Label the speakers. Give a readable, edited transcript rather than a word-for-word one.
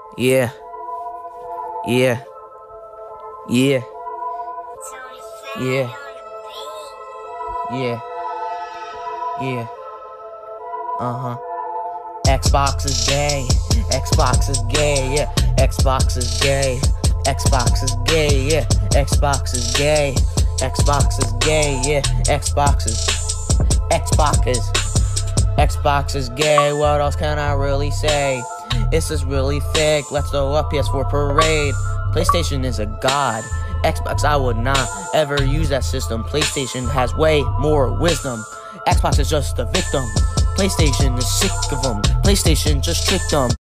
Speaker 1: Yeah, yeah, yeah, yeah, yeah, yeah, uh-huh. Xbox is gay, Xbox is gay, yeah, Xbox is gay, Xbox is gay, yeah, Xbox is gay, Xbox is gay, yeah, Xbox is gay, what else can I really say? This is really fake, let's throw up PS4 parade. PlayStation is a god, Xbox I would not ever use that system. PlayStation has way more wisdom, Xbox is just a victim. PlayStation is sick of them, PlayStation just tricked them.